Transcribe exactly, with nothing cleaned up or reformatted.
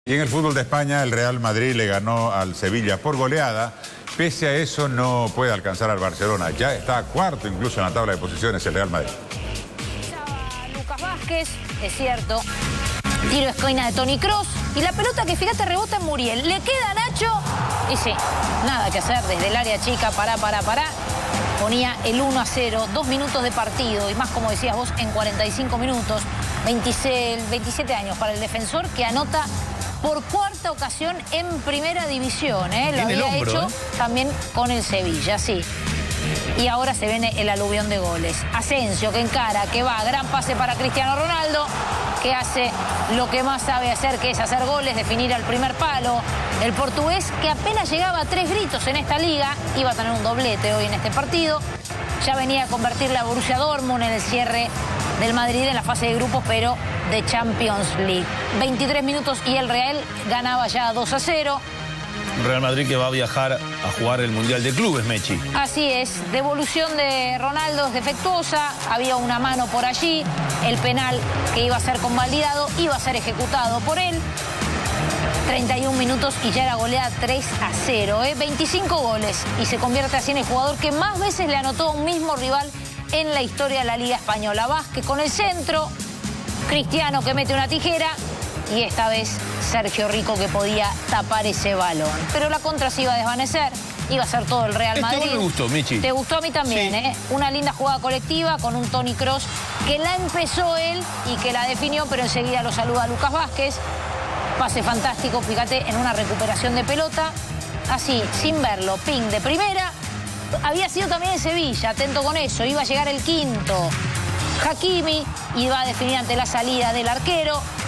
Y en el fútbol de España, el Real Madrid le ganó al Sevilla por goleada. Pese a eso, no puede alcanzar al Barcelona. Ya está cuarto incluso en la tabla de posiciones el Real Madrid. Lucas Vázquez, es cierto. Tiro esquina de Toni Kroos. Y la pelota que, fíjate, rebota en Muriel. Le queda a Nacho. Y sí, nada que hacer desde el área chica. Pará, pará, pará. Ponía el uno a cero. Dos minutos de partido. Y más, como decías vos, en cuarenta y cinco minutos. veintiséis, veintisiete años para el defensor que anota por cuarta ocasión en primera división, ¿eh? Lo había hombro, hecho ¿eh? también con el Sevilla, sí. Y ahora se viene el aluvión de goles. Asensio, que encara, que va, gran pase para Cristiano Ronaldo, que hace lo que más sabe hacer, que es hacer goles, definir al primer palo. El portugués, que apenas llegaba a tres gritos en esta liga, iba a tener un doblete hoy en este partido. Ya venía a convertirle a Borussia Dortmund en el cierre del Madrid en la fase de grupos, pero de Champions League. veintitrés minutos y el Real ganaba ya dos a cero. Real Madrid que va a viajar a jugar el Mundial de Clubes, Mechi. Así es, devolución de Ronaldo es defectuosa, había una mano por allí, el penal que iba a ser convalidado iba a ser ejecutado por él. treinta y un minutos y ya era goleada tres a cero, ¿eh? veinticinco goles y se convierte así en el jugador que más veces le anotó a un mismo rival en la historia de la Liga Española. Vázquez con el centro, Cristiano que mete una tijera y esta vez Sergio Rico que podía tapar ese balón. Pero la contra se iba a desvanecer, iba a ser todo el Real Madrid. Este me gustó, Michi. Te gustó a mí también, sí. ¿eh? Una linda jugada colectiva con un Toni Kroos que la empezó él y que la definió, pero enseguida lo saluda Lucas Vázquez. Pase fantástico, fíjate, en una recuperación de pelota. Así, sin verlo, ping de primera. Había sido también en Sevilla, atento con eso. Iba a llegar el quinto. Hakimi iba a definir ante la salida del arquero.